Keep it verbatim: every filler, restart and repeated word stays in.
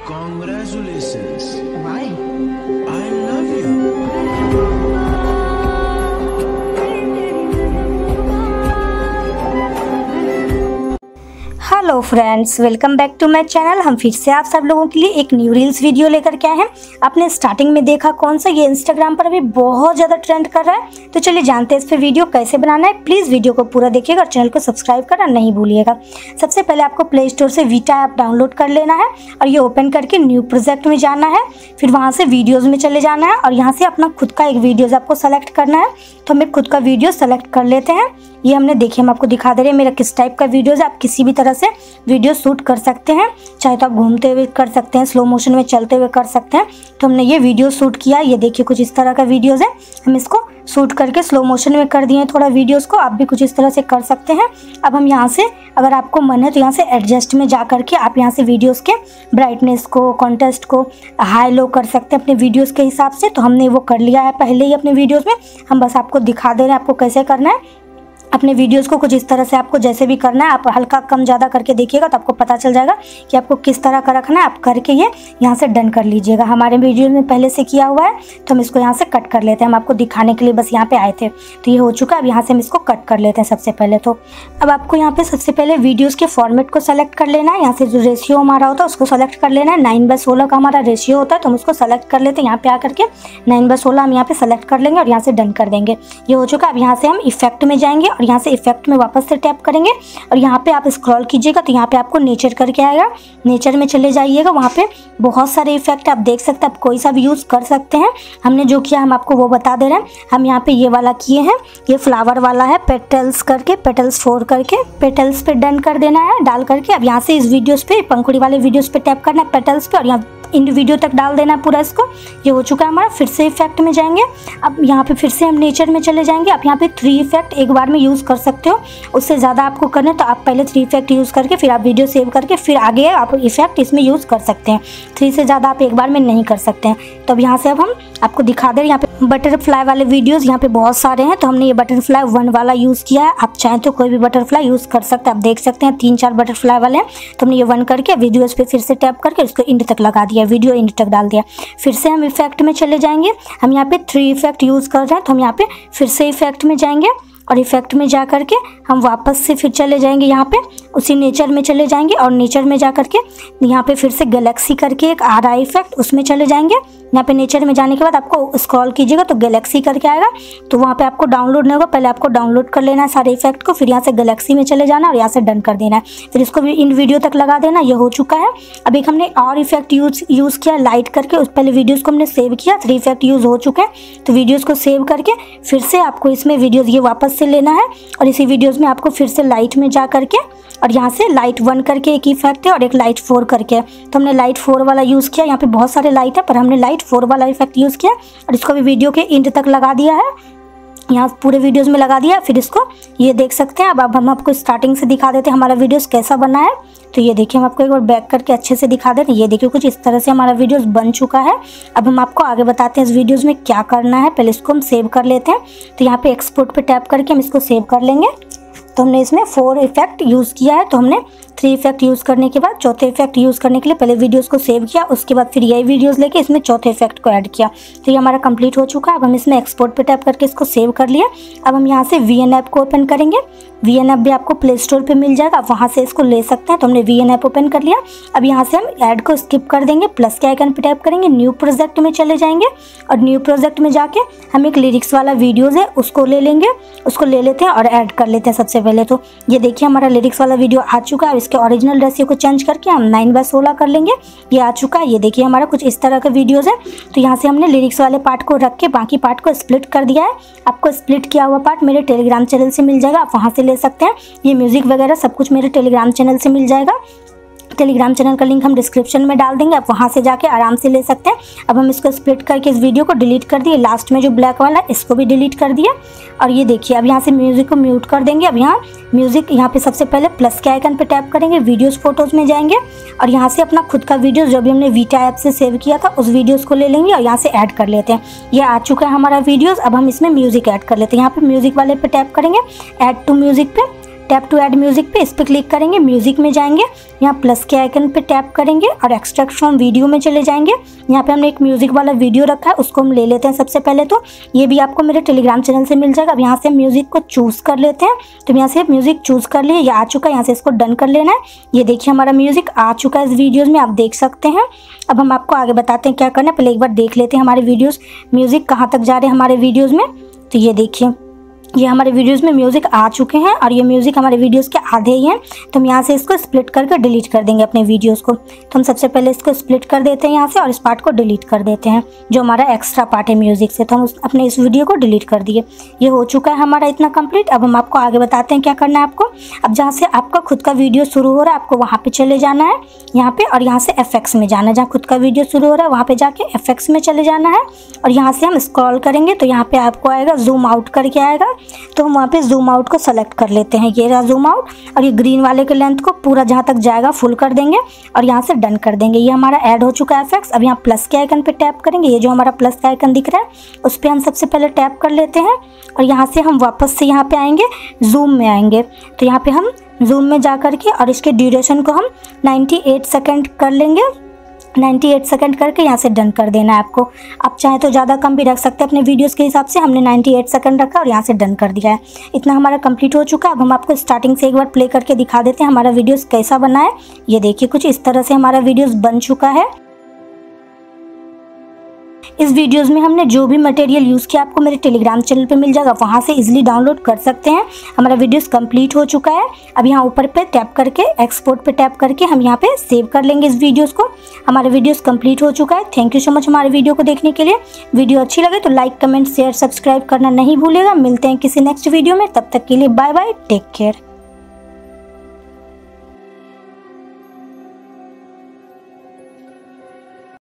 Congratulations. Why? I love you. Hello friends, welcome back to my channel. हम फिर से आप सब लोगों के लिए एक न्यू रील्स वीडियो लेकर के आए हैं। आपने स्टार्टिंग में देखा कौन सा, ये इंस्टाग्राम पर अभी बहुत ज़्यादा ट्रेंड कर रहा है। तो चलिए जानते हैं इस पर वीडियो कैसे बनाना है। प्लीज़ वीडियो को पूरा देखिएगा और चैनल को सब्सक्राइब करना नहीं भूलिएगा। सबसे पहले आपको प्ले स्टोर से वीटा ऐप डाउनलोड कर लेना है और ये ओपन करके न्यू प्रोजेक्ट में जाना है। फिर वहाँ से वीडियोज़ में चले जाना है और यहाँ से अपना खुद का एक वीडियोज़ आपको सेलेक्ट करना है। तो हमें खुद का वीडियो सेलेक्ट कर लेते हैं। ये हमने देखिए, हम आपको दिखा दे रहे हैं मेरा किस टाइप का वीडियोज़ है। आप किसी भी तरह से वीडियो शूट कर सकते हैं, चाहे तो आप घूमते हुए कर सकते हैं, स्लो मोशन में चलते हुए कर सकते हैं। तो हमने ये वीडियो शूट किया। ये देखिए कुछ इस तरह का वीडियोज़ है। हम इसको शूट करके स्लो मोशन में कर दिए हैं थोड़ा वीडियोज़ को। आप भी कुछ इस तरह से कर सकते हैं। अब हम यहाँ से, अगर आपको मन है तो यहाँ से एडजस्ट में जा करके आप यहाँ से वीडियोज़ के ब्राइटनेस को, कॉन्ट्रास्ट को हाई लो कर सकते हैं अपने वीडियोज़ के हिसाब से। तो हमने वो कर लिया है पहले ही अपने वीडियोज़ में। हम बस आपको दिखा दे रहे हैं आपको कैसे करना है। अपने वीडियोज़ को कुछ इस तरह से आपको जैसे भी करना है, आप हल्का कम ज़्यादा करके देखिएगा तो आपको पता चल जाएगा कि आपको किस तरह का रखना है। आप करके ये यहाँ से डन कर लीजिएगा। हमारे वीडियो में पहले से किया हुआ है तो हम इसको यहाँ से कट कर लेते हैं। हम आपको दिखाने के लिए बस यहाँ पे आए थे, तो ये हो चुका है। अब यहाँ से हम इसको कट कर लेते हैं सबसे पहले। तो अब आपको यहाँ पे सबसे पहले वीडियोज़ के फॉर्मेट को सेलेक्ट कर लेना है। यहाँ से जो रेशियो हमारा होता है उसको सेलेक्ट कर लेना है। नाइन बाय सोलह का हमारा रेशियो होता है तो हम उसको सेलेक्ट कर लेते हैं। यहाँ पे आकर के नाइन बाय सोलह हम यहाँ पे सेलेक्ट कर लेंगे और यहाँ से डन कर देंगे। ये हो चुका है। अब यहाँ से हम इफेक्ट में जाएंगे और यहाँ से इफेक्ट में वापस से टैप करेंगे और यहाँ पे आप स्क्रॉल कीजिएगा तो यहाँ पे आपको नेचर करके आएगा। नेचर में चले जाइएगा, वहाँ पे बहुत सारे इफेक्ट आप देख सकते हैं। आप कोई सा भी यूज़ कर सकते हैं। हमने जो किया हम आपको वो बता दे रहे हैं। हम यहाँ पे ये वाला किए हैं, ये फ्लावर वाला है, पेटल्स करके, पेटल्स फोर करके पेटल्स पे डन कर देना है डाल करके। अब यहाँ से इस वीडियोज़ पे, पंखुड़ी वाले वीडियोज़ पे टैप करना है पेटल्स पे और यहाँ इन वीडियो तक डाल देना है पूरा इसको। ये हो चुका है हमारा। फिर से इफेक्ट में जाएंगे। अब यहाँ पे फिर से हम नेचर में चले जाएंगे। आप यहाँ पे थ्री इफेक्ट एक बार में यूज़ कर सकते हो। उससे ज़्यादा आपको करना है तो आप पहले थ्री इफेक्ट यूज़ करके फिर आप वीडियो सेव करके फिर आगे आप इफेक्ट इसमें यूज़ कर सकते हैं। थ्री से ज़्यादा आप एक बार में नहीं कर सकते हैं। तो अब यहाँ से अब हम आपको दिखा दे रहे हैं। यहाँ पे बटरफ्लाई वाले वीडियोज़ यहाँ पे बहुत सारे हैं तो हमने ये बटरफ्लाई वन वाला यूज़ किया है। आप चाहें तो कोई भी बटरफ्लाई यूज़ कर सकते हैं। आप देख सकते हैं तीन चार बटरफ्लाई वाले हैं। तो हमने ये वन करके वीडियोज़ पे फिर से टैप करके इसको इंड तक लगा दिया, वीडियो इंड तक डाल दिया। फिर से हम इफेक्ट में चले जाएंगे। हम यहाँ पे थ्री इफेक्ट यूज़ कर रहे हैं तो हम यहाँ पे फिर से इफेक्ट में जाएंगे और इफेक्ट में जा करके हम वापस से फिर चले जाएंगे यहाँ पे उसी नेचर में चले जाएंगे और नेचर में जा करके यहाँ पे फिर से गैलेक्सी करके एक आ रहा है इफेक्ट, उसमें चले जाएंगे। यहाँ पे नेचर में जाने के बाद आपको स्क्रॉल कीजिएगा तो गैलेक्सी करके आएगा। तो वहाँ पे आपको डाउनलोड नहीं होगा, पहले आपको डाउनलोड कर लेना है सारे इफेक्ट को। फिर यहाँ से गैलेक्सी में चले जाना और यहाँ से डन कर देना है। फिर इसको भी इन वीडियो तक लगा देना। ये हो चुका है। अब एक हमने और इफेक्ट यूज यूज़ किया लाइट करके। उस पहले वीडियोज़ को हमने सेव किया, थ्री इफेक्ट यूज़ हो चुके हैं। तो वीडियोज़ को सेव करके फिर से आपको इसमें वीडियोज़ ये वापस से लेना है और इसी वीडियोज़ में आपको फिर से लाइट में जा करके और यहाँ से लाइट वन करके एक इफेक्ट है और एक लाइट फोर करके। तो हमने लाइट फोर वाला यूज़ किया। यहाँ पे बहुत सारे लाइट है पर हमने लाइट फोर वाला इफेक्ट यूज़ किया और इसको भी वीडियो के एंड तक लगा दिया है। यहाँ पूरे वीडियोज़ में लगा दिया। फिर इसको ये देख सकते हैं। अब अब हम आपको स्टार्टिंग से दिखा देते हैं हमारा वीडियोज़ कैसा बना है। तो ये देखिए, हम आपको एक बार बैक करके अच्छे से दिखा देते हैं। ये देखिए कुछ इस तरह से हमारा वीडियोज़ बन चुका है। अब हम आपको आगे बताते हैं इस वीडियोज़ में क्या करना है। पहले इसको हम सेव कर लेते हैं। तो यहाँ पे एक्सपोर्ट पे टैप करके हम इसको सेव कर लेंगे। तो हमने इसमें फोर इफेक्ट यूज़ किया है। तो हमने थ्री इफेक्ट यूज़ करने के बाद चौथे इफेक्ट यूज़ करने के लिए पहले वीडियोज़ को सेव किया, उसके बाद फिर यही वीडियोज़ लेके इसमें चौथे इफेक्ट को ऐड किया। तो ये हमारा कंप्लीट हो चुका है। अब हम इसमें एक्सपोर्ट पे टैप करके इसको सेव कर लिया। अब हम यहाँ से वी एन ऐप को ओपन करेंगे। वी एन ऐप भी आपको प्ले स्टोर पे मिल जाएगा, आप वहाँ से इसको ले सकते हैं। तो हमने वी एन ऐप ओपन कर लिया। अब यहाँ से हम ऐड को स्किप कर देंगे, प्लस के आइकन पे टैप करेंगे, न्यू प्रोजेक्ट में चले जाएंगे और न्यू प्रोजेक्ट में जाके हम एक लिरिक्स वाला वीडियोज़ है उसको ले लेंगे, उसको ले लेते हैं और ऐड कर लेते हैं सबसे पहले। तो ये देखिए हमारा लिरिक्स वाला वीडियो आ चुका है। इसके ओरिजिनल रेशियो को चेंज करके हम नाइन बाय सोलह कर लेंगे। ये आ चुका है। ये देखिए हमारा कुछ इस तरह का वीडियोज़ है। तो यहाँ से हमने लिरिक्स वाले पार्ट को रख के बाकी पार्ट को स्प्लिट कर दिया है। आपको स्प्लिट किया हुआ पार्ट मेरे टेलीग्राम चैनल से मिल जाएगा, आप वहाँ से ले सकते हैं। ये म्यूज़िक वगैरह सब कुछ मेरे टेलीग्राम चैनल से मिल जाएगा। टेलीग्राम चैनल का लिंक हम डिस्क्रिप्शन में डाल देंगे, आप वहाँ से जाके आराम से ले सकते हैं। अब हम इसको स्प्लिट करके इस वीडियो को डिलीट कर दिए। लास्ट में जो ब्लैक वाला है इसको भी डिलीट कर दिया। और ये देखिए अब यहाँ से म्यूज़िक को म्यूट कर देंगे। अब यहाँ म्यूज़िक यहाँ पे सबसे पहले प्लस के आइकन पे टैप करेंगे, वीडियोज़ फोटोज़ में जाएंगे और यहाँ से अपना खुद का वीडियो जो भी हमने वीटा ऐप से सेव किया था उस वीडियोज़ को ले लेंगे और यहाँ से ऐड कर लेते हैं। ये आ चुका है हमारा वीडियोज़। अब हम इसमें म्यूज़िक ऐड कर लेते हैं। यहाँ पे म्यूज़िक वाले पे टैप करेंगे, ऐड टू म्यूज़िक पे टैप टू ऐड म्यूजिक पे इस पर क्लिक करेंगे, म्यूजिक में जाएंगे, यहाँ प्लस के आइकन पे टैप करेंगे और एक्सट्रैक्ट फ्रॉम वीडियो में चले जाएंगे। यहाँ पे हमने एक म्यूजिक वाला वीडियो रखा है, उसको हम ले लेते हैं सबसे पहले। तो ये भी आपको मेरे टेलीग्राम चैनल से मिल जाएगा। अब यहाँ से म्यूजिक को चूज कर लेते हैं। तो यहाँ से म्यूजिक चूज कर लिए, ये आ चुका है, यहाँ से इसको डन कर लेना है। ये देखिए हमारा म्यूजिक आ चुका है इस वीडियोज में, आप देख सकते हैं। अब हम आपको आगे बताते हैं क्या करना है। पहले एक बार देख लेते हैं हमारे वीडियोस म्यूजिक कहाँ तक जा रहे हैं हमारे वीडियोस में। तो ये देखिए ये हमारे वीडियोस में म्यूजिक आ चुके हैं और ये म्यूजिक हमारे वीडियोस के आधे ही हैं। तो हम यहाँ से इसको स्प्लिट करके डिलीट कर देंगे अपने वीडियोस को। तो हम सबसे पहले इसको स्प्लिट कर देते हैं यहाँ से और इस पार्ट को डिलीट कर देते हैं जो हमारा एक्स्ट्रा पार्ट है म्यूजिक से। तो हम उस अपने इस वीडियो को डिलीट कर दिए। ये हो चुका है हमारा इतना कंप्लीट। अब हम आपको आगे बताते हैं क्या करना है आपको। अब जहाँ से आपका खुद का वीडियो शुरू हो रहा है आपको वहाँ पर चले जाना है यहाँ पे, और यहाँ से एफ एक्स में जाना है। जहाँ खुद का वीडियो शुरू हो रहा है वहाँ पे जाके एफ एक्स में चले जाना है और यहाँ से हम स्क्रॉल करेंगे तो यहाँ पे आपको आएगा जूम आउट करके आएगा। तो हम वहाँ पे जूम आउट को सेलेक्ट कर लेते हैं, ये रहा जूम आउट, और ये ग्रीन वाले के लेंथ को पूरा जहाँ तक जाएगा फुल कर देंगे और यहाँ से डन कर देंगे। ये हमारा ऐड हो चुका है एफेक्ट्स। अब यहाँ प्लस के आइकन पे टैप करेंगे, ये जो हमारा प्लस का आइकन दिख रहा है उस पर हम सबसे पहले टैप कर लेते हैं और यहाँ से हम वापस से यहाँ पे आएंगे, जूम में आएंगे। तो यहाँ पे हम जूम में जा करके और इसके ड्यूरेशन को हम अट्ठानवे सेकेंड कर लेंगे। अट्ठानवे सेकंड करके यहाँ से डन कर देना है आपको। आप चाहे तो ज़्यादा कम भी रख सकते हैं अपने वीडियोस के हिसाब से। हमने अट्ठानवे सेकंड रखा और यहाँ से डन कर दिया है। इतना हमारा कंप्लीट हो चुका है। अब हम आपको स्टार्टिंग से एक बार प्ले करके दिखा देते हैं हमारा वीडियोस कैसा बना है। ये देखिए कुछ इस तरह से हमारा वीडियोस बन चुका है। इस वीडियोस में हमने जो भी मटेरियल यूज़ किया आपको मेरे टेलीग्राम चैनल पे मिल जाएगा, वहाँ से इजीली डाउनलोड कर सकते हैं। हमारा वीडियोस कंप्लीट हो चुका है। अब यहाँ ऊपर पे टैप करके एक्सपोर्ट पे टैप करके हम यहाँ पे सेव कर लेंगे इस वीडियोस को। हमारा वीडियोस कंप्लीट हो चुका है। थैंक यू सो मच हमारे वीडियो को देखने के लिए। वीडियो अच्छी लगे तो लाइक कमेंट शेयर सब्सक्राइब करना नहीं भूलेगा। मिलते हैं किसी नेक्स्ट वीडियो में, तब तक के लिए बाय बाय, टेक केयर।